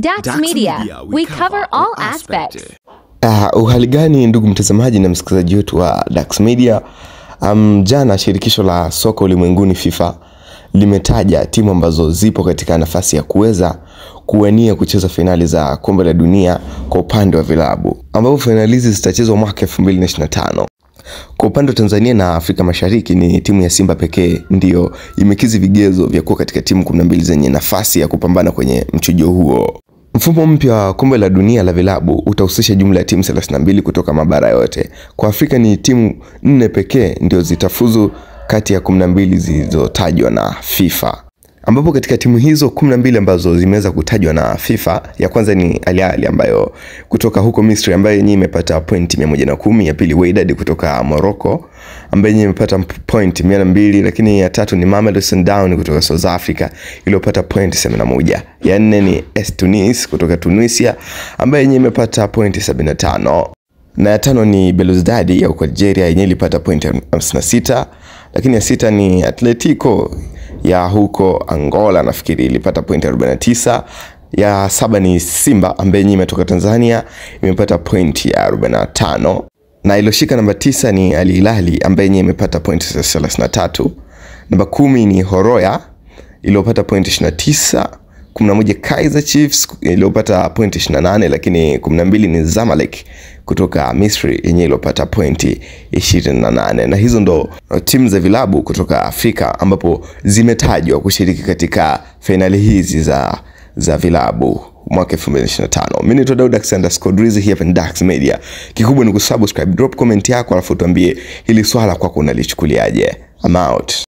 Dax Media, we cover all aspects. Uhali gani ndugu mtazamaji na msikilizaji wetu wa Dax Media. Jana shirikisho la soka ulimwenguni FIFA limetaja timu ambazo zipo katika nafasi ya kuweza kuwania kucheza finali za Kombe la Dunia kwa upande wa vilabu, ambapo finali hizi zitachezwa mwaka 2025. Kwa upande wa Tanzania na Afrika Mashariki ni timu ya Simba pekee ndio imekizi vigezo vya kuwa katika timu 12 zenye nafasi ya kupambana kwenye mchujo huo. Mfumo mpya wa Kombe la Dunia la vilabu utahusisha jumla ya timu 32 kutoka mabara yote. Kwa Afrika ni timu 4 pekee ndio zitafuzu kati ya 12 zilizotajwa na FIFA. Ambapo katika timu hizo 12 ambazo zimeweza kutajwa na FIFA, ya kwanza ni Al Ahly ambayo kutoka huko Misri ambayo yenyewe imepata point 110, ya pili Wydad kutoka Morocco ambayo yenyewe imepata point 102, lakini ya tatu ni Mamelodi Sundowns kutoka South Africa iliyopata point 71. Ya nne ni AS Tunis kutoka Tunisia ambayo yenyewe imepata point 75. Na ya tano ni Belouizdad ya huko Algeria yenyewe ilipata point 56, lakini ya sita ni Atletico ya huko Angola nafikiri ilipata point 49. Ya saba ni Simba ambaye yenyewe imetoka Tanzania imepata point ya 45. Na ilioshika namba 9 ni Al Hilal ambaye yenyewe imepata point 33. Namba 10 ni Horoya iliyopata point 29. 11 Kaizer Chiefs iliyopata point 28, lakini 12 ni Zamalek kutoka Misri yenyewe iliyopata point 28. Na hizo ndo timu za vilabu kutoka Afrika ambapo zimetajwa kushiriki katika finali hizi za vilabu mwaka 2025. Mimi ni Dax_Drizzy hapa ni Dax Media. Kikubwa ni kusubscribe, drop comment yako alafu tuambie hili swala kwako unalichukuliaje. I'm out.